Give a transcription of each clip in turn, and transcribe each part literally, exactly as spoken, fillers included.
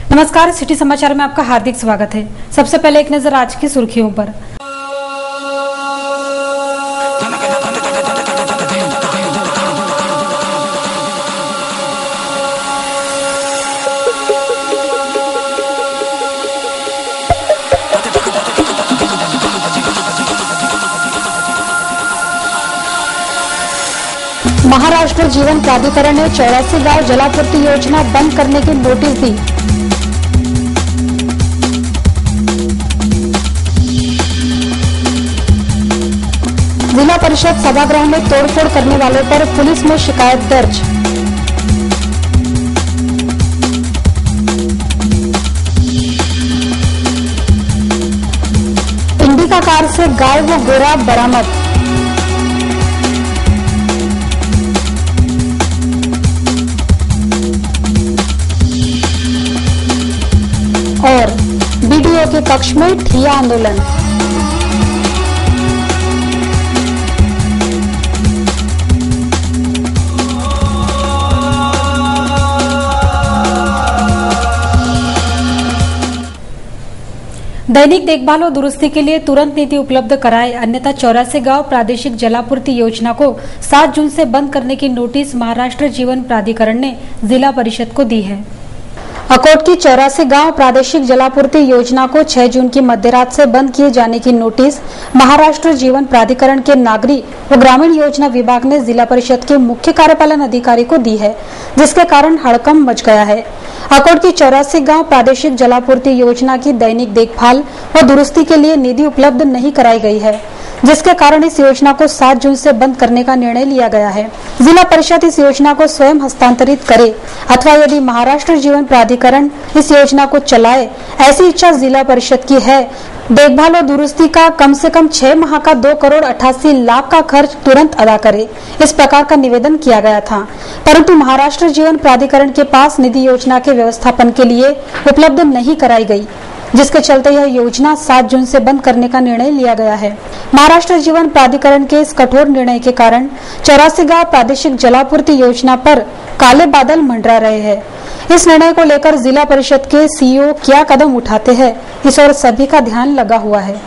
नमस्कार, सिटी समाचार में आपका हार्दिक स्वागत है। सबसे पहले एक नजर आज की सुर्खियों पर। महाराष्ट्र जीवन प्राधिकरण ने चौरासी गांव जलापूर्ति योजना बंद करने की नोटिस दी। जिला परिषद सभागृह में तोड़फोड़ करने वालों पर पुलिस में शिकायत दर्ज। इंडिका कार से गाय व गोरा बरामद। और बीडीओ के कक्ष में ठिया आंदोलन। दैनिक देखभाल और दुरुस्ती के लिए तुरंत निधि उपलब्ध कराए, अन्यथा चौरासी गांव प्रादेशिक जलापूर्ति योजना को सात जून से बंद करने की नोटिस महाराष्ट्र जीवन प्राधिकरण ने जिला परिषद को दी है। अकोट की चौरासी गांव प्रादेशिक जलापूर्ति योजना को छह जून की मध्यरात से बंद किए जाने की नोटिस महाराष्ट्र जीवन प्राधिकरण के नागरी व ग्रामीण योजना विभाग ने जिला परिषद के मुख्य कार्यपालन अधिकारी को दी है, जिसके कारण हड़कंप मच गया है। अकोट की चौरासी गांव प्रादेशिक जलापूर्ति योजना की दैनिक देखभाल और दुरुस्ती के लिए निधि उपलब्ध नहीं कराई गई है, जिसके कारण इस योजना को सात जून से बंद करने का निर्णय लिया गया है। जिला परिषद इस योजना को स्वयं हस्तांतरित करे अथवा यदि महाराष्ट्र जीवन प्राधिकरण इस योजना को चलाए, ऐसी इच्छा जिला परिषद की है। देखभाल और दुरुस्ती का कम से कम छह माह का दो करोड़ अट्ठासी लाख का खर्च तुरंत अदा करे, इस प्रकार का निवेदन किया गया था, परंतु महाराष्ट्र जीवन प्राधिकरण के पास निधि योजना के व्यवस्थापन के लिए उपलब्ध नहीं कराई गई, जिसके चलते यह योजना सात जून से बंद करने का निर्णय लिया गया है। महाराष्ट्र जीवन प्राधिकरण के इस कठोर निर्णय के कारण चौरासी गांव प्रादेशिक जलापूर्ति योजना पर काले बादल मंडरा रहे हैं। इस निर्णय को लेकर जिला परिषद के सीईओ क्या कदम उठाते हैं, इस ओर सभी का ध्यान लगा हुआ है।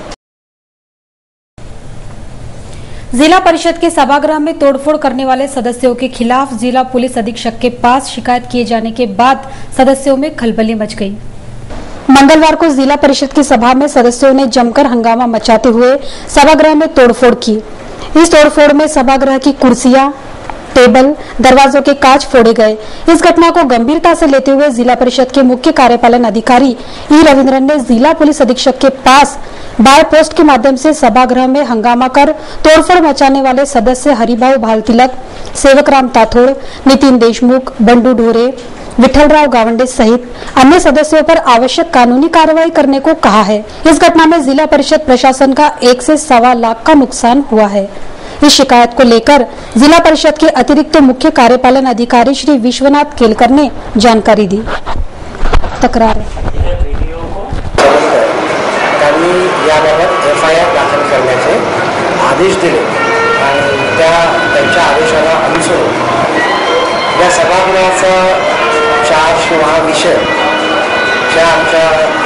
जिला परिषद के सभागृह में तोड़फोड़ करने वाले सदस्यों के खिलाफ जिला पुलिस अधीक्षक के पास शिकायत किए जाने के बाद सदस्यों में खलबली मच गई। मंगलवार को जिला परिषद की सभा में सदस्यों ने जमकर हंगामा मचाते हुए सभागृह में तोड़फोड़ की। इस तोड़फोड़ में सभागृह की कुर्सियां, टेबल, दरवाजों के कांच फोड़े गए। इस घटना को गंभीरता से लेते हुए जिला परिषद के मुख्य कार्यपालन अधिकारी ई रविंद्रन ने जिला पुलिस अधीक्षक के पास बाय पोस्ट के माध्यम से सभागृह में हंगामा कर तोड़फोड़ मचाने वाले सदस्य हरिभाऊ भालतिलक, सेवकराम ताथोड़, नितिन देशमुख, बंडू ढोरे, विठलराव गावंडे सहित अन्य सदस्यों पर आवश्यक कानूनी कार्रवाई करने को कहा है। इस घटना में जिला परिषद प्रशासन का एक से सवा लाख का नुकसान हुआ है। इस शिकायत को लेकर जिला परिषद के अतिरिक्त मुख्य कार्यपालन अधिकारी श्री विश्वनाथ केलकर ने जानकारी दी। तक्रार याबाबत एफ आय आर दाखल करण्याचे आदेश दिले आणि त्या त्यांच्या आदेशाला अनुसरून या सभागृहाचा चार्ज किंवा विषय ज्या आमच्या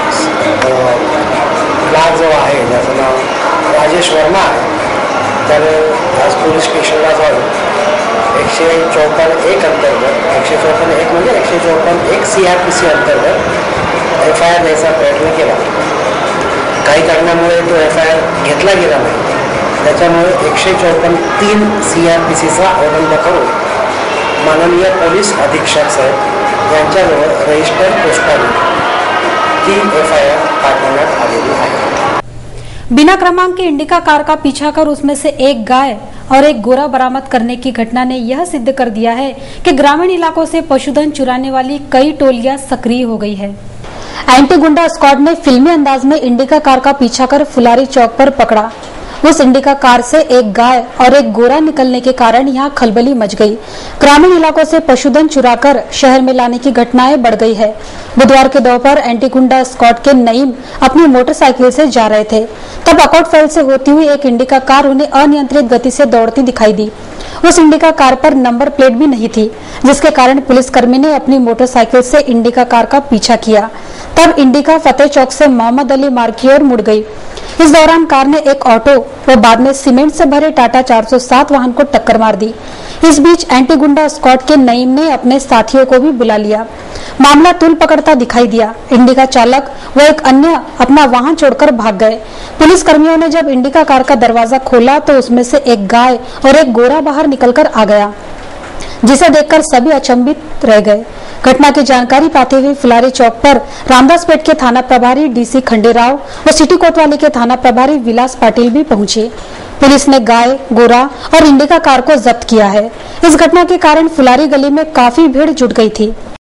ब्लॉक जो आहे ज्याचं नाव राजेश वर्मा आहे, तर आज पोलीस स्टेशनला जाऊन एकशे चौपन्न एक अंतर्गत एकशे चौपन्न एक म्हणजे एकशे चौपन्न एक सी आर पी सी अंतर्गत एफ आय आर द्यायचा प्रयत्न केला। काही कारणामुळे तो एफ आय आर घेतला गेला नाही, त्याच्यामुळे एकशे चौपन्न तीन सी आर पी सीचा अवलंब करून माननीय पोलीस अधीक्षक साहेब यांच्याजवळ रजिस्टर पोस्टाने ती एफ आय आर पाठवण्यात आलेली आहे। बिना क्रमांक की इंडिका कार का पीछा कर उसमें से एक गाय और एक गोरा बरामद करने की घटना ने यह सिद्ध कर दिया है कि ग्रामीण इलाकों से पशुधन चुराने वाली कई टोलियां सक्रिय हो गई है। एंटी गुंडा स्क्वाड ने फिल्मी अंदाज में इंडिका कार का पीछा कर फुलारी चौक पर पकड़ा। उस इंडिका कार से एक गाय और एक गोरा निकलने के कारण यहाँ खलबली मच गई। ग्रामीण इलाकों से पशुधन चुराकर शहर में लाने की घटनाएं बढ़ गई है। बुधवार के दोपहर एंटी गुंडा स्क्वाड के नईम अपनी मोटरसाइकिल से जा रहे थे, तब अकोट फैल से होती हुई एक इंडिका कार उन्हें अनियंत्रित गति से दौड़ती दिखाई दी। उस इंडिका कार पर नंबर प्लेट भी नहीं थी, जिसके कारण पुलिसकर्मी ने अपनी मोटरसाइकिल से इंडिका कार का पीछा किया। तब इंडिका फतेह चौक से मोहम्मद अली मार्ग की ओर मुड़ गई। इस दौरान कार ने एक ऑटो व बाद में सीमेंट से भरे टाटा चार सौ सात वाहन को टक्कर मार दी। इस बीच एंटी गुंडा स्क्वाड के नईम ने अपने साथियों को भी बुला लिया। मामला तूल पकड़ता दिखाई दिया। इंडिका चालक व एक अन्य अपना वाहन छोड़कर भाग गए। पुलिस कर्मियों ने जब इंडिका कार का दरवाजा खोला तो उसमें से एक गाय और एक गोरा बाहर निकलकर आ गया, जिसे देखकर सभी अचंभित रह गए। घटना की जानकारी पाते हुए फुलारी चौक पर रामदासपेट के थाना प्रभारी डीसी खंडेराव व सिटी कोतवाली के थाना प्रभारी विलास पाटिल भी पहुंचे। पुलिस ने गाय, गोरा और इंडिका कार को जब्त किया है। इस घटना के कारण फुलारी गली में काफी भीड़ जुट गई थी।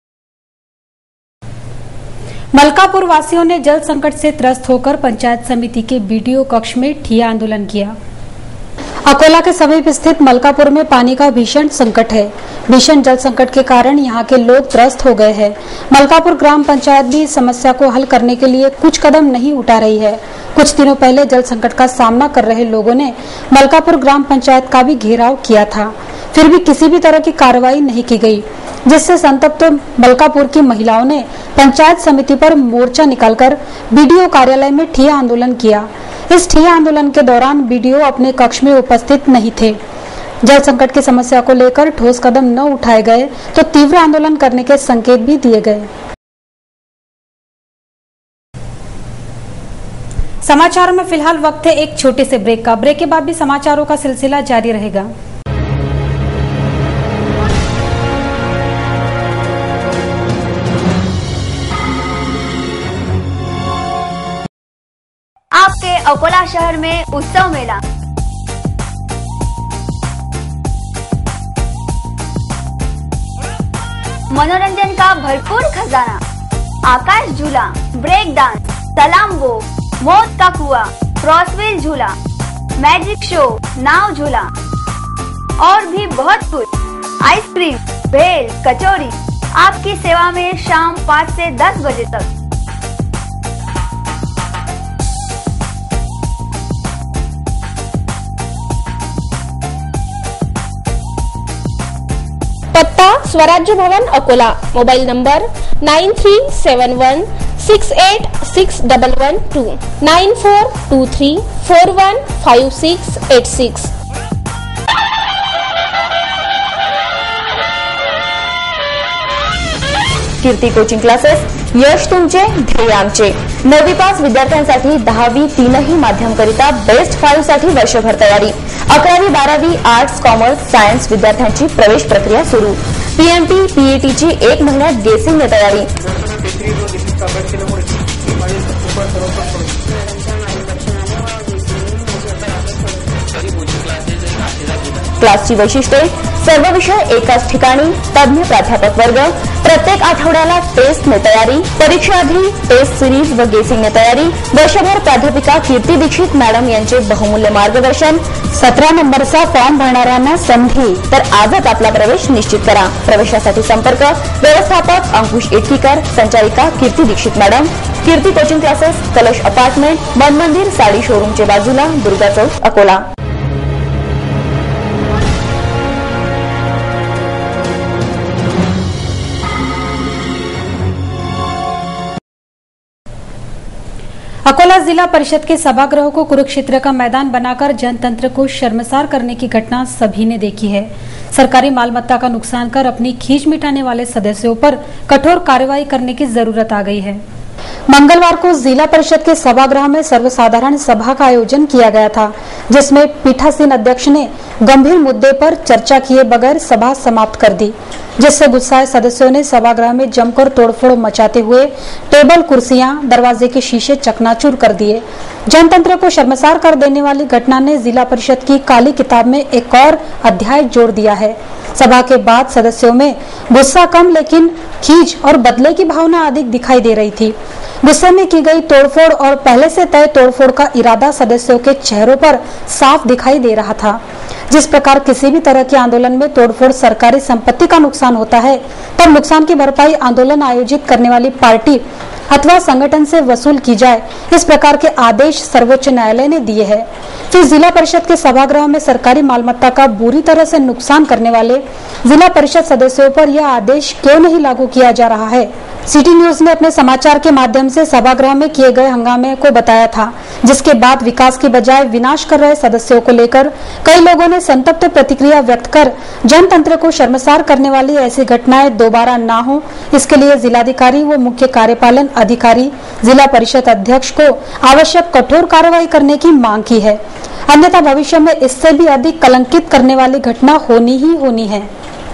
मलकापुर वासियों ने जल संकट से त्रस्त होकर पंचायत समिति के बीडीओ कक्ष में ठिया आंदोलन किया। अकोला के समीप स्थित मलकापुर में पानी का भीषण संकट है। भीषण जल संकट के कारण यहाँ के लोग त्रस्त हो गए हैं। मलकापुर ग्राम पंचायत भी इस समस्या को हल करने के लिए कुछ कदम नहीं उठा रही है। कुछ दिनों पहले जल संकट का सामना कर रहे लोगों ने मलकापुर ग्राम पंचायत का भी घेराव किया था, फिर भी किसी भी तरह की कार्रवाई नहीं की गई, जिससे संतप्त तो मलकापुर की महिलाओं ने पंचायत समिति पर मोर्चा निकालकर बीडीओ कार्यालय में ठिया आंदोलन किया। इस ठिया आंदोलन के दौरान बीडीओ अपने कक्ष में उपस्थित नहीं थे। जल संकट की समस्या को लेकर ठोस कदम न उठाए गए तो तीव्र आंदोलन करने के संकेत भी दिए गए। समाचारों में फिलहाल वक्त है एक छोटे से ब्रेक का। ब्रेक के बाद भी समाचारों का सिलसिला जारी रहेगा। आपके अकोला शहर में उत्सव मेला मनोरंजन का भरपूर खजाना, आकाश झूला, ब्रेक डांस, सलाम्बो, मौत का कुआं, क्रॉसव्हील झूला, मैजिक शो, नाव झूला और भी बहुत कुछ। आइसक्रीम, भेल, कचौरी आपकी सेवा में शाम पाँच से दस बजे तक। पत्ता Swarajya Bhavan Akola. Mobile number nine three seven one six eight six double one two, nine four two three four one five six eight six. Kirti coaching classes, यश तुमचे ध्येय आमचे। नववी पास विद्यार्थ्यांसाठी दहावी तीनही माध्यमकरिता बेस्ट फाईव्ह साठी वर्षभर तयारी। अकरावी बारावी आर्ट्स, कॉमर्स, सायन्स विद्यार्थ्यांची प्रवेश प्रक्रिया सुरू। पीएमटी पीईटी ची एक महिन्यात गेसिंग तयारी। क्लासची वैशिष्ट्ये, सर्व विषय एकाच ठिकाणी, तज्ञ प्राध्यापक वर्ग, प्रत्येक आठवड्याला टेस्टने तयारी, परीक्षाआधी टेस्ट सिरीज व गेसिंगने तयारी। वर्षभर प्राध्यापिका कीर्ती दीक्षित मॅडम यांचे बहुमूल्य मार्गदर्शन। सतरा नंबरचा फॉर्म भरणाऱ्यांना संधी, तर आजच आपला प्रवेश निश्चित करा। प्रवेशासाठी संपर्क व्यवस्थापक अंकुश इटकीकर, संचालिका Kirti Dixit madam. Kirti coaching classes, Kalash apartment, Man Mandir साडी शोरूमच्या बाजूला, दुर्गा चौक, अकोला। अकोला जिला परिषद के सभागृह को कुरुक्षेत्र का मैदान बनाकर जनतंत्र को शर्मसार करने की घटना सभी ने देखी है। सरकारी मालमत्ता का नुकसान कर अपनी खींच मिटाने वाले सदस्यों पर कठोर कार्रवाई करने की जरूरत आ गई है। मंगलवार को जिला परिषद के सभागृह में सर्वसाधारण सभा का आयोजन किया गया था, जिसमें पीठासीन अध्यक्ष ने गंभीर मुद्दे पर चर्चा किए बगैर सभा समाप्त कर दी, जिससे गुस्साए सदस्यों ने सभागृह में जमकर तोड़फोड़ मचाते हुए टेबल, कुर्सियां, दरवाजे के शीशे चकनाचूर कर दिए। जनतंत्र को शर्मसार कर देने वाली घटना ने जिला परिषद की काली किताब में एक और अध्याय जोड़ दिया है। सभा के बाद सदस्यों में गुस्सा कम लेकिन खींच और बदले की भावना अधिक दिखाई दे रही थी। गुस्से में की गई तोड़फोड़ और पहले से तय तोड़फोड़ का इरादा सदस्यों के चेहरों पर साफ दिखाई दे रहा था। जिस प्रकार किसी भी तरह के आंदोलन में तोड़फोड़ सरकारी संपत्ति का नुकसान होता है, तब नुकसान की भरपाई आंदोलन आयोजित करने वाली पार्टी अथवा संगठन से वसूल की जाए, इस प्रकार के आदेश सर्वोच्च न्यायालय ने दिए हैं। फिर जिला परिषद के सभागृह में सरकारी मालमत्ता का बुरी तरह से नुकसान करने वाले जिला परिषद सदस्यों पर यह आदेश क्यों नहीं लागू किया जा रहा है, सिटी न्यूज ने अपने समाचार के माध्यम से सभागृह में किए गए हंगामे को बताया था, जिसके बाद विकास की बजाय विनाश कर रहे सदस्यों को लेकर कई लोगों ने संतप्त प्रतिक्रिया व्यक्त कर जनतंत्र को शर्मसार करने वाली ऐसी घटनाएं दोबारा न हो, इसके लिए जिलाधिकारी व मुख्य कार्यपालन अधिकारी, जिला परिषद अध्यक्ष को आवश्यक कठोर कार्रवाई करने की मांग की है। अन्यथा भविष्य में इससे भी अधिक कलंकित करने वाली घटना होनी ही होनी है।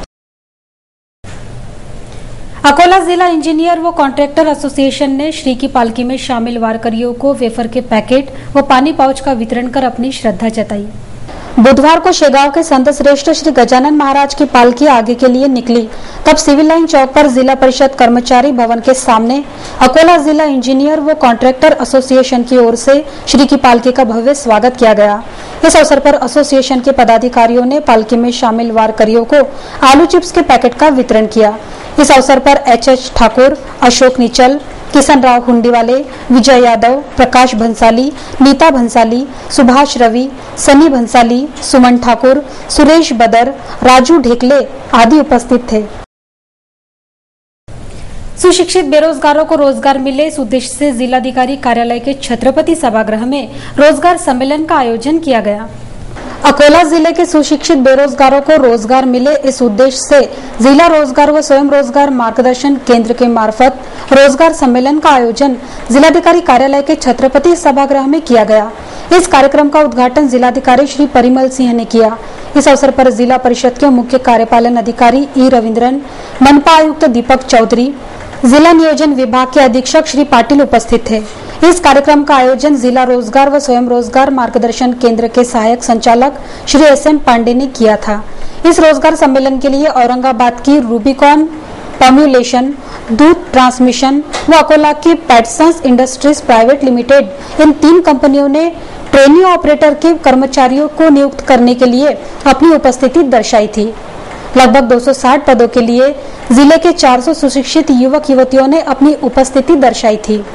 अकोला जिला इंजीनियर व कॉन्ट्रैक्टर एसोसिएशन ने श्री की पालकी में शामिल वारकरियों को वेफर के पैकेट व पानी पाउच का वितरण कर अपनी श्रद्धा जताई। बुधवार को शेगांव के संत श्रेष्ठ श्री गजानन महाराज की पालकी आगे के लिए निकली, तब सिविल लाइन चौक पर जिला परिषद कर्मचारी भवन के सामने अकोला जिला इंजीनियर व कॉन्ट्रैक्टर एसोसिएशन की ओर से श्री की पालकी का भव्य स्वागत किया गया। इस अवसर पर एसोसिएशन के पदाधिकारियों ने पालकी में शामिल वारकरियों को आलू चिप्स के पैकेट का वितरण किया। इस अवसर पर एच एच ठाकुर, अशोक निचल, किशन राव हुंडीवाले, विजय यादव, प्रकाश भंसाली, नीता भंसाली, सुभाष रवि, सनी भंसाली, सुमन ठाकुर, सुरेश बदर, राजू ढेकले आदि उपस्थित थे। सुशिक्षित बेरोजगारों को रोजगार मिले, इस उद्देश्य से जिलाधिकारी कार्यालय के छत्रपति सभागृह में रोजगार सम्मेलन का आयोजन किया गया। अकोला जिले के सुशिक्षित बेरोजगारों को रोजगार मिले, इस उद्देश्य से जिला रोजगार व स्वयं रोजगार मार्गदर्शन केंद्र के मार्फत रोजगार सम्मेलन का आयोजन जिलाधिकारी कार्यालय के छत्रपति सभागृह में किया गया। इस कार्यक्रम का उद्घाटन जिलाधिकारी श्री परिमल सिंह ने किया। इस अवसर पर जिला परिषद के मुख्य कार्यपालन अधिकारी ई रविंद्रन, मनपा आयुक्त दीपक चौधरी, जिला नियोजन विभाग के अधीक्षक श्री पाटिल उपस्थित थे। इस कार्यक्रम का आयोजन जिला रोजगार व स्वयं रोजगार मार्गदर्शन केंद्र के सहायक संचालक श्री एस एम पांडे ने किया था। इस रोजगार सम्मेलन के लिए औरंगाबाद की रूबिकॉन फॉर्म्युलेशन, दूध ट्रांसमिशन व अकोला की पैटसन्स इंडस्ट्रीज प्राइवेट लिमिटेड, इन तीन कंपनियों ने ट्रेनी ऑपरेटर के कर्मचारियों को नियुक्त करने के लिए अपनी उपस्थिति दर्शाई थी। लगभग दो सौ साठ पदों के लिए जिले के चार सौ सुशिक्षित युवक युवतियों ने अपनी उपस्थिति दर्शाई थी।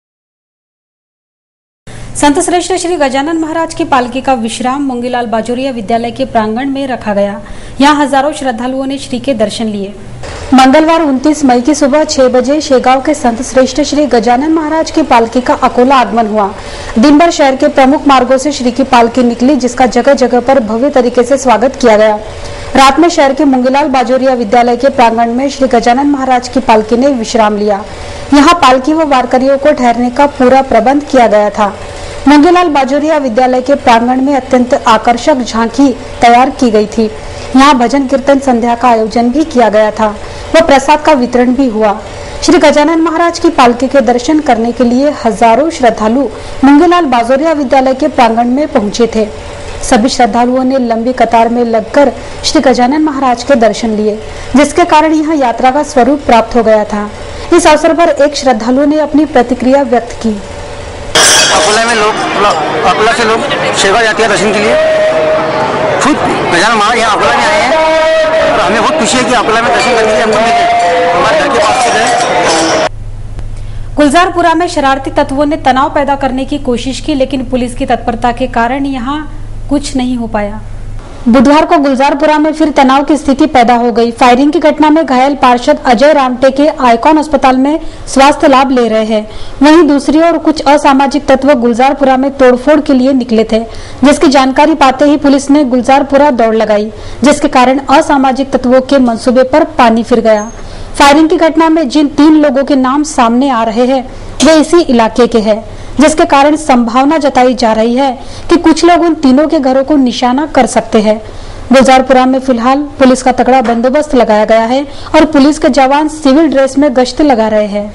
संत श्रेष्ठ श्री गजानन महाराज की पालकी का विश्राम मुंगीलाल बाजोरिया विद्यालय के प्रांगण में रखा गया। यहाँ हजारों श्रद्धालुओं ने श्री के दर्शन लिए। मंगलवार उनतीस मई की सुबह छह बजे शेगांव के संत श्रेष्ठ श्री गजानन महाराज की पालकी का अकोला आगमन हुआ। दिन भर शहर के प्रमुख मार्गों से श्री की पालकी निकली, जिसका जगह जगह पर भव्य तरीके से स्वागत किया गया। रात में शहर के मुंगीलाल बाजोरिया विद्यालय के प्रांगण में श्री गजानन महाराज की पालकी ने विश्राम लिया। यहाँ पालकी व वारकरियों को ठहरने का पूरा प्रबंध किया गया था। मुंगीलाल बाजोरिया विद्यालय के प्रांगण में अत्यंत आकर्षक झांकी तैयार की गई थी। यहाँ भजन कीर्तन संध्या का आयोजन भी किया गया था व प्रसाद का वितरण भी हुआ। श्री गजानन महाराज की पालकी के दर्शन करने के लिए हजारों श्रद्धालु मुंगीलाल बाजोरिया विद्यालय के प्रांगण में पहुंचे थे। सभी श्रद्धालुओं ने लंबी कतार में लगकर श्री गजानन महाराज के दर्शन लिए, जिसके कारण यह यात्रा का स्वरूप प्राप्त हो गया था। इस अवसर पर एक श्रद्धालु ने अपनी प्रतिक्रिया व्यक्त की। अकोला में लोग अकोला से लोग शेगांव जाते हैं दर्शन के लिए। खुद गजानन महाराज यहाँ अकोला में आए हैं और हमें बहुत खुशी है कि अकोला में दर्शन करने के लिए हमको मिले। हमारे घर के पास से गुलजारपुरा में शरारती तत्वों ने तनाव पैदा करने की कोशिश की, लेकिन पुलिस की तत्परता के कारण यहाँ कुछ नहीं हो पाया। बुधवार को गुलजारपुरा में फिर तनाव की स्थिति पैदा हो गई। फायरिंग की घटना में घायल पार्षद अजय रामटे के आइकॉन अस्पताल में स्वास्थ्य लाभ ले रहे हैं। वहीं दूसरी ओर कुछ असामाजिक तत्व गुलजारपुरा में तोड़फोड़ के लिए निकले थे, जिसकी जानकारी पाते ही पुलिस ने गुलजारपुरा दौड़ लगाई, जिसके कारण असामाजिक तत्वों के मंसूबे पर पानी फिर गया। फायरिंग की घटना में जिन तीन लोगों के नाम सामने आ रहे हैं वे इसी इलाके के हैं, जिसके कारण संभावना जताई जा रही है कि कुछ लोग उन तीनों के घरों को निशाना कर सकते हैं। गुलजारपुरा में फिलहाल पुलिस का तगड़ा बंदोबस्त लगाया गया है और पुलिस के जवान सिविल ड्रेस में गश्त लगा रहे हैं।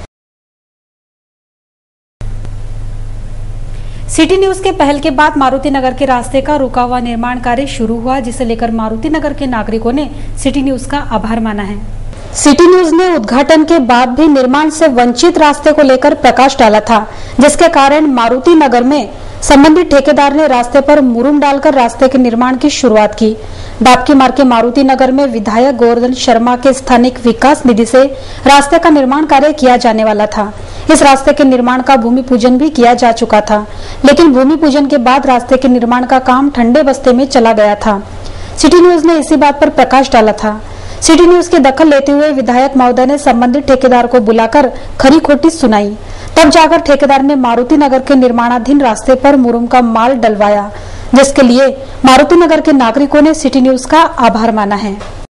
सिटी न्यूज के पहल के बाद मारुति नगर के रास्ते का रुका हुआ निर्माण कार्य शुरू हुआ, जिसे लेकर मारुति नगर के नागरिकों ने सिटी न्यूज का आभार माना है। सिटी न्यूज ने उद्घाटन के बाद भी निर्माण से वंचित रास्ते को लेकर प्रकाश डाला था, जिसके कारण मारुति नगर में संबंधित ठेकेदार ने रास्ते पर मुरुम डालकर रास्ते के निर्माण की शुरुआत की। डाबकी मार्ग के मारुति नगर में विधायक गोवर्धन शर्मा के स्थानिक विकास निधि से रास्ते का निर्माण कार्य किया जाने वाला था। इस रास्ते के निर्माण का भूमि पूजन भी किया जा चुका था, लेकिन भूमि पूजन के बाद रास्ते के निर्माण का काम ठंडे बस्ते में चला गया था। सिटी न्यूज ने इसी बात पर प्रकाश डाला था। सिटी न्यूज की दखल लेते हुए विधायक महोदय ने संबंधित ठेकेदार को बुलाकर खरी खोटी सुनाई। तब जाकर ठेकेदार ने मारुति नगर के निर्माणाधीन रास्ते पर मुरुम का माल डलवाया, जिसके लिए मारुति नगर के नागरिकों ने सिटी न्यूज का आभार माना है।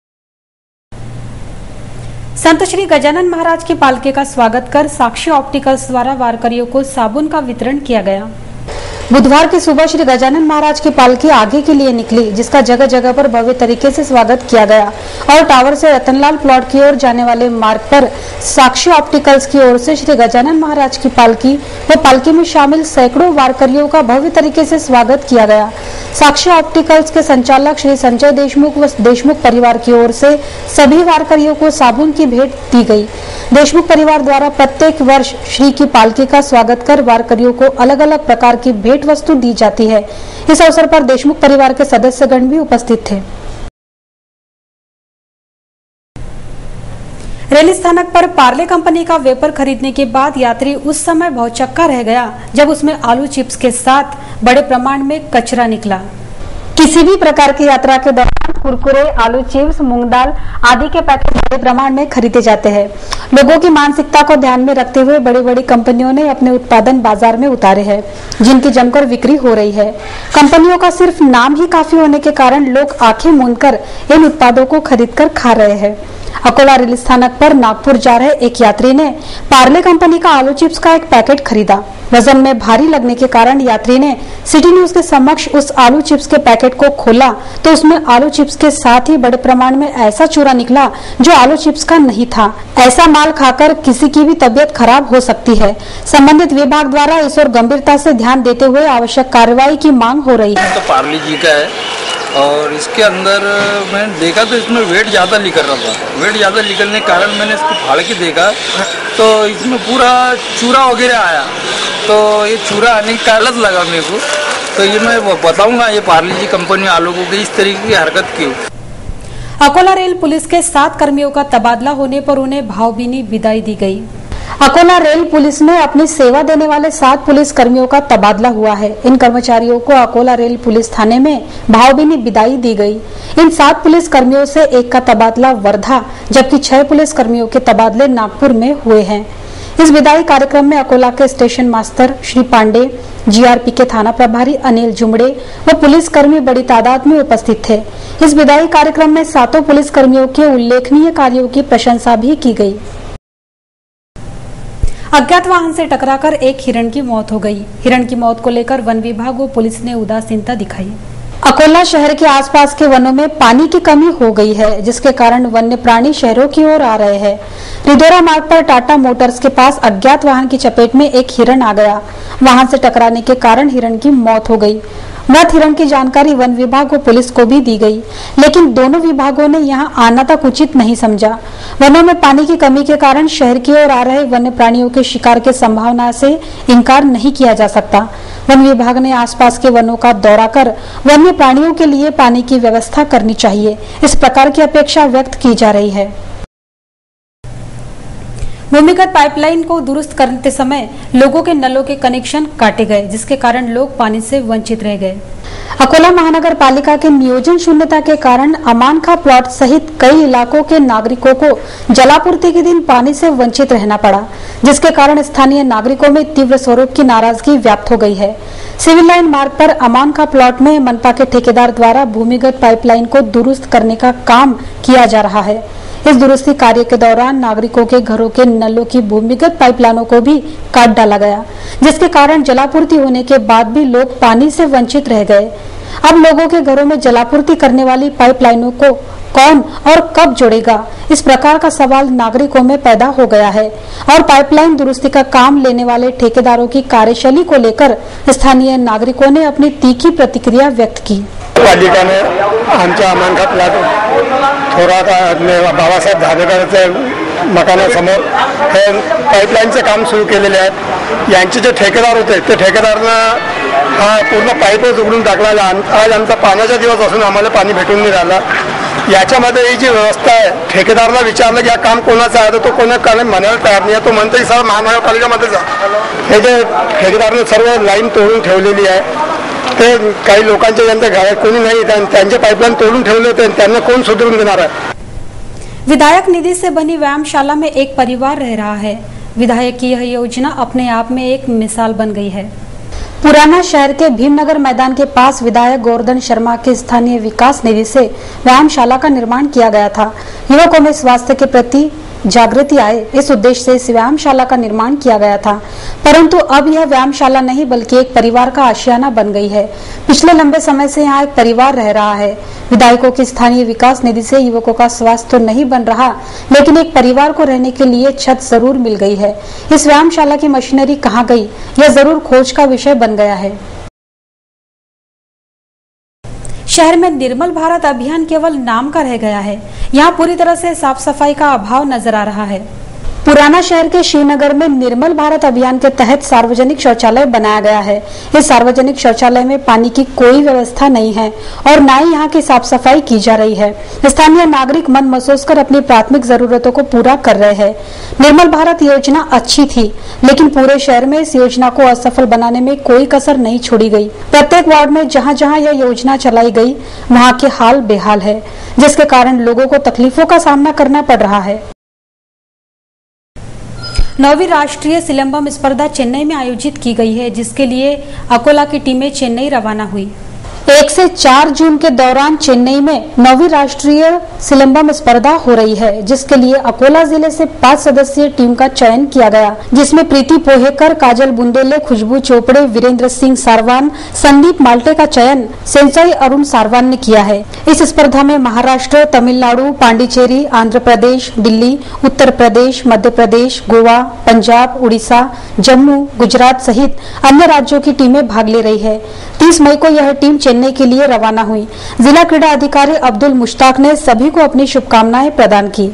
संत श्री गजानन महाराज की पालकी का स्वागत कर साक्षी ऑप्टिकल्स द्वारा वारकरियों को साबुन का वितरण किया गया। बुधवार की सुबह श्री गजानन महाराज की पालकी आगे के लिए निकली, जिसका जगह जगह पर भव्य तरीके से स्वागत किया गया और टावर से रतनलाल प्लॉट की ओर जाने वाले मार्ग पर साक्षी ऑप्टिकल्स की ओर से श्री गजानन महाराज की पालकी व पालकी में शामिल सैकड़ों वारकरियों का भव्य तरीके से स्वागत किया गया। साक्षी ऑप्टिकल्स के संचालक श्री संजय देशमुख व देशमुख परिवार की ओर से सभी वारकरियों को साबुन की भेंट दी गई। देशमुख परिवार द्वारा प्रत्येक वर्ष श्री की पालकी का स्वागत कर वारकरियों को अलग अलग प्रकार की भेंट वस्तु दी जाती है। इस अवसर पर देशमुख परिवार के सदस्यगण भी उपस्थित थे। रेल स्थानक पर पार्ले कंपनी का वेपर खरीदने के बाद यात्री उस समय भौचक्का रह गया जब उसमें आलू चिप्स के साथ बड़े प्रमाण में कचरा निकला। किसी भी प्रकार की यात्रा के दौरान कुरकुरे, आलू चिप्स, मूंग दाल आदि के पैकेट बड़े प्रमाण में खरीदे जाते हैं। लोगों की मानसिकता को ध्यान में रखते हुए बड़ी बड़ी कंपनियों ने अपने उत्पादन बाजार में उतारे हैं, जिनकी जमकर बिक्री हो रही है। कंपनियों का सिर्फ नाम ही काफी होने के कारण लोग आंखें मूंदकर इन उत्पादों को खरीदकर खा रहे हैं। अकोला रेल स्थानक पर नागपुर जा रहे एक यात्री ने पार्ले कंपनी का आलू चिप्स का एक पैकेट खरीदा। वजन में भारी लगने के कारण यात्री ने सिटी न्यूज के समक्ष उस आलू चिप्स के पैकेट को खोला तो उसमें आलू चिप्स के साथ ही बड़े प्रमाण में ऐसा चूरा निकला जो आलू चिप्स का नहीं था। ऐसा माल खाकर किसी की भी तबीयत खराब हो सकती है। संबंधित विभाग द्वारा इस ओर गंभीरता से ध्यान देते हुए आवश्यक कार्रवाई की मांग हो रही है। तो पार्ले जी का है और इसके अंदर मैंने देखा तो इसमें वेट ज़्यादा निकल रहा था। वेट ज़्यादा निकलने के कारण मैंने इसको फाड़ के देखा तो इसमें पूरा चूरा वगैरह आया। तो ये चूरा आने की कालत लगा मेरे को। तो ये मैं बताऊंगा ये पार्ले जी कंपनी वालों को कि इस तरीके की हरकत क्यों। अकोला रेल पुलिस के सात कर्मियों का तबादला होने पर उन्हें भावभीनी विदाई दी गई। अकोला रेल पुलिस में अपनी सेवा देने वाले सात पुलिस कर्मियों का तबादला हुआ है। इन कर्मचारियों को अकोला रेल पुलिस थाने में भावभीनी विदाई दी गई। इन सात पुलिस कर्मियों से एक का तबादला वर्धा जबकि छह पुलिस कर्मियों के तबादले नागपुर में हुए हैं। इस विदाई कार्यक्रम में अकोला के station master Shri Pande, GRP के थाना प्रभारी अनिल जुमड़े व पुलिस कर्मी बड़ी तादाद में उपस्थित थे। इस विदाई कार्यक्रम में सातों पुलिस कर्मियों के उल्लेखनीय कार्यों की प्रशंसा भी की गई। अज्ञात वाहन से टकराकर एक हिरण की मौत हो गई। हिरण की मौत को लेकर वन विभाग व पुलिस ने उदासीनता दिखाई। अकोला शहर के आसपास के वनों में पानी की कमी हो गई है, जिसके कारण वन्य प्राणी शहरों की ओर आ रहे हैं। रिदोरा मार्ग पर टाटा मोटर्स के पास अज्ञात वाहन की चपेट में एक हिरण आ गया। वाहन से टकराने के कारण हिरण की मौत हो गई। मृत हिरण की जानकारी वन विभाग व पुलिस को भी दी गई, लेकिन दोनों विभागों ने यहां आना तक उचित नहीं समझा। वनों में पानी की कमी के कारण शहर की ओर आ रहे वन्य प्राणियों के शिकार के संभावना से इनकार नहीं किया जा सकता। वन विभाग ने आसपास के वनों का दौरा कर वन्य प्राणियों के लिए पानी की व्यवस्था करनी चाहिए, इस प्रकार की अपेक्षा व्यक्त की जा रही है। भूमिगत पाइपलाइन को दुरुस्त करते समय लोगों के नलों के कनेक्शन काटे गए, जिसके कारण लोग पानी से वंचित रह गए। अकोला महानगर पालिका के नियोजन शून्यता के कारण अमान खां प्लॉट सहित कई इलाकों के नागरिकों को जलापूर्ति के दिन पानी से वंचित रहना पड़ा, जिसके कारण स्थानीय नागरिकों में तीव्र स्वरूप की नाराजगी व्याप्त हो गई है। सिविल लाइन मार्ग पर अमान खां प्लॉट में मनपा के ठेकेदार द्वारा भूमिगत पाइपलाइन को दुरुस्त करने का काम किया जा रहा है। इस दुरुस्ती कार्य के दौरान नागरिकों के घरों के नलों की भूमिगत पाइपलाइनों को भी काट डाला गया, जिसके कारण जलापूर्ति होने के बाद भी लोग पानी से वंचित रह गए। अब लोगों के घरों में जलापूर्ति करने वाली पाइपलाइनों को कौन और कब जोड़ेगा, इस प्रकार का सवाल नागरिकों में पैदा हो गया है और पाइपलाइन दुरुस्ती का काम लेने वाले ठेकेदारों की कार्यशैली को लेकर स्थानीय नागरिकों ने अपनी तीखी प्रतिक्रिया व्यक्त की। पालिकाने आमच्या अमान खां प्लॉट थोरात बाबासाहेब धाबेकरचे मकानासमोर हे पाईपलाईनचे काम सुरू केलेले आहेत। यांचे जे ठेकेदार होते ते ठेकेदारांना हा पूर्ण पाईपच उघडून टाकला। आज आमचा पाण्याचा दिवस असून आम्हाला पाणी भेटून नाही राहिला। याच्यामध्ये ही जी व्यवस्था आहे, ठेकेदाराला विचारलं की हा काम कोणाचं आहे तर तो कोणा कारण म्हणायला तयार नाही। तो म्हणतो की सर महानगरपालिकामध्ये जा। हे जे ठेकेदाराने सर्व लाईन तोडून ठेवलेली आहे, ते काही लोकांच्या ज्यांच्या घरात कोणी नाही त्यांचे पाईपलाईन तोडून ठेवले होते, त्यांना कोण सुधारून देणार आहे। विधायक निधि से बनी व्यायामशाला में एक परिवार रह रहा है। विधायक की यह योजना अपने आप में एक मिसाल बन गई है। पुराना शहर के भीमनगर मैदान के पास विधायक गोवर्धन शर्मा के स्थानीय विकास निधि से व्यायामशाला का निर्माण किया गया था। युवकों में स्वास्थ्य के प्रति जागृति आए, इस उद्देश्य से इस व्यायामशाला का निर्माण किया गया था। परंतु अब यह व्यायामशाला नहीं बल्कि एक परिवार का आशियाना बन गई है। पिछले लंबे समय से यहाँ एक परिवार रह रहा है। विधायकों की स्थानीय विकास निधि से युवकों का स्वास्थ्य तो नहीं बन रहा, लेकिन एक परिवार को रहने के लिए छत जरूर मिल गई है। इस व्यायामशाला की मशीनरी कहाँ गई, यह जरूर खोज का विषय बन गया है। शहर में निर्मल भारत अभियान केवल नाम का रह गया है। यहाँ पूरी तरह से साफ सफाई का अभाव नजर आ रहा है। पुराना शहर के श्रीनगर में निर्मल भारत अभियान के तहत सार्वजनिक शौचालय बनाया गया है। इस सार्वजनिक शौचालय में पानी की कोई व्यवस्था नहीं है और न ही यहाँ की साफ सफाई की जा रही है। स्थानीय नागरिक मन महसूस कर अपनी प्राथमिक जरूरतों को पूरा कर रहे हैं। निर्मल भारत योजना अच्छी थी, लेकिन पूरे शहर में इस योजना को असफल बनाने में कोई कसर नहीं छोड़ी गई। प्रत्येक वार्ड में जहाँ जहाँ यह योजना चलाई गई, वहाँ के हाल बेहाल है, जिसके कारण लोगों को तकलीफों का सामना करना पड़ रहा है। नौवीं राष्ट्रीय सिलंबम स्पर्धा चेन्नई में आयोजित की गई है, जिसके लिए अकोला की टीमें चेन्नई रवाना हुई। एक से चार जून के दौरान चेन्नई में नौवीं राष्ट्रीय सिलंबम स्पर्धा हो रही है, जिसके लिए अकोला जिले से पांच सदस्यीय टीम का चयन किया गया, जिसमें प्रीति पोहेकर, काजल बुंदेले, खुशबू चोपड़े, वीरेंद्र सिंह सारवान, संदीप माल्टे का चयन सेंसाई अरुण सारवान ने किया है। इस स्पर्धा में महाराष्ट्र, तमिलनाडु, पांडिचेरी, आंध्र प्रदेश, दिल्ली, उत्तर प्रदेश, मध्य प्रदेश, गोवा, पंजाब, उड़ीसा, जम्मू, गुजरात सहित अन्य राज्यों की टीमें भाग ले रही है। तीस मई को यह टीम चेन्नई के लिए रवाना हुई। जिला क्रीड़ा अधिकारी अब्दुल मुश्ताक ने सभी को अपनी शुभकामनाएं प्रदान की।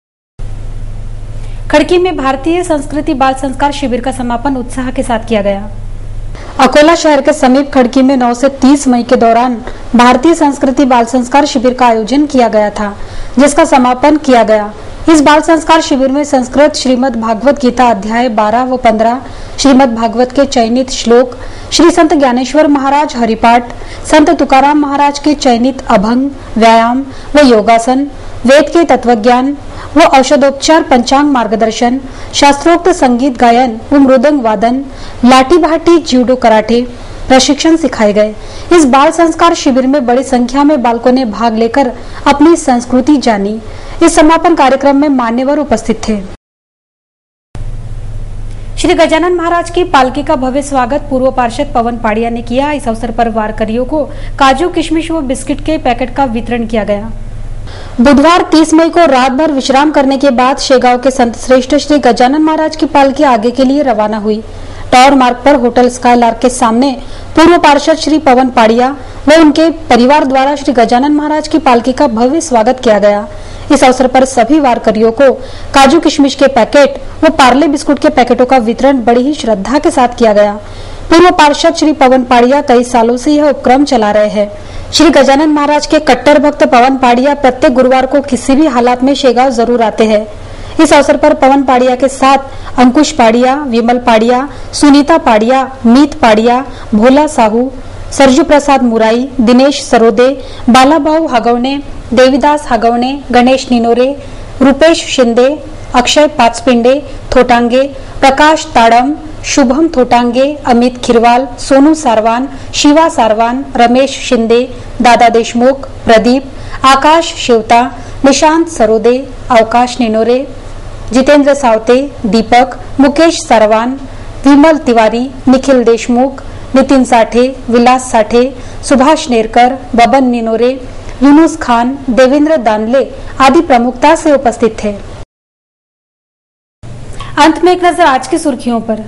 खड़की में भारतीय संस्कृति बाल संस्कार शिविर का समापन उत्साह के साथ किया गया। अकोला शहर के समीप खड़की में नौ से तीस मई के दौरान भारतीय संस्कृति बाल संस्कार शिविर का आयोजन किया गया था, जिसका समापन किया गया। इस बाल संस्कार शिविर में संस्कृत श्रीमद् भागवत गीता अध्याय बारह व पंद्रह, श्रीमद् भागवत के चयनित श्लोक, श्री संत ज्ञानेश्वर महाराज हरिपाठ, संत तुकाराम महाराज के चयनित अभंग, व्यायाम व योगासन, वेद के तत्वज्ञान व औषधोपचार, पंचांग मार्गदर्शन, शास्त्रोक्त संगीत गायन व मृदंग वादन, लाठी भाटी, जूडो कराटे प्रशिक्षण सिखाए गए। इस बाल संस्कार शिविर में बड़ी संख्या में बालकों ने भाग लेकर अपनी संस्कृति जानी। इस समापन कार्यक्रम में मान्यवर उपस्थित थे। श्री गजानन महाराज की पालकी का भव्य स्वागत पूर्व पार्षद पवन पाड़िया ने किया। इस अवसर पर वारकरियों को काजू, किशमिश व बिस्किट के पैकेट का वितरण किया गया। बुधवार तीस मई को रात भर विश्राम करने के बाद शेगांव के संत श्रेष्ठ श्री गजानन महाराज की पालकी आगे के लिए रवाना हुई। टावर मार्ग पर होटल स्काईलार्क के सामने पूर्व पार्षद श्री पवन पाड़िया व उनके परिवार द्वारा श्री गजानन महाराज की पालकी का भव्य स्वागत किया गया। इस अवसर पर सभी वारकरियों को काजू किशमिश के पैकेट व पार्ले बिस्कुट के पैकेटों का वितरण बड़ी ही श्रद्धा के साथ किया गया। पूर्व पार्षद श्री पवन पाड़िया कई सालों से यह उपक्रम चला रहे हैं। श्री गजानन महाराज के कट्टर भक्त पवन पाड़िया प्रत्येक गुरुवार को किसी भी हालात में शेगांव जरूर आते हैं। इस अवसर पर पवन पाड़िया के साथ अंकुश पाड़िया, विमल पाड़िया, सुनीता पाड़िया, मीत पाड़िया, भोला साहू, सरजू प्रसाद मुराई, दिनेश सरोदे, बालाबाऊ हगवणे, देवीदास हगवणे, गणेश निनोरे, रुपेश शिंदे, अक्षय पाचपिंडे थोटांगे, प्रकाश ताड़म, शुभम थोटांगे, अमित खिरवाल, सोनू सारवान, शिवा सारवान, रमेश शिंदे, दादा देशमुख, प्रदीप, आकाश शिवता, निशांत सरोदे, अवकाश निनोरे, जितेंद्र सावते, दीपक, मुकेश सारवान, विमल तिवारी, निखिल देशमुख, नितिन साठे, विलास साठे, सुभाष नेरकर, बबन निनोरे, यूनुस खान, देवेंद्र दानले आदि प्रमुखता से उपस्थित थे। अंत में एक नजर आज की सुर्खियों पर।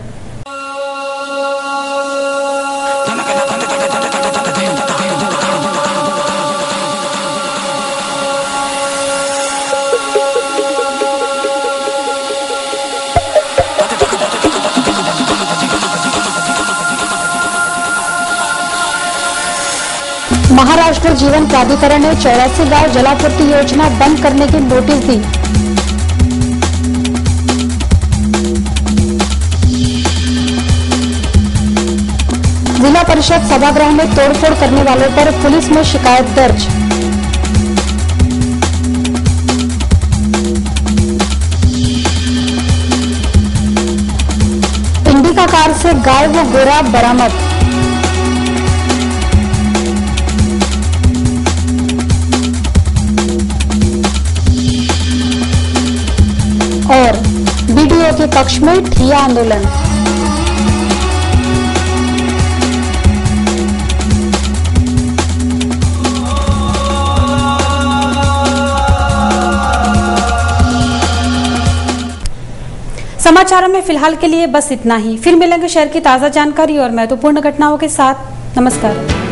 महाराष्ट्र जीवन प्राधिकरण ने चौरासी गांव जलापूर्ति योजना बंद करने की नोटिस दी। जिला परिषद सभागृह में तोड़फोड़ करने वालों पर पुलिस में शिकायत दर्ज। कार से गाय व गोरा बरामद। और बीडीओ के पक्ष में ठिया आंदोलन। समाचारों में फिलहाल के लिए बस इतना ही। फिर मिलेंगे शहर की ताजा जानकारी और महत्वपूर्ण घटनाओं के साथ। नमस्कार।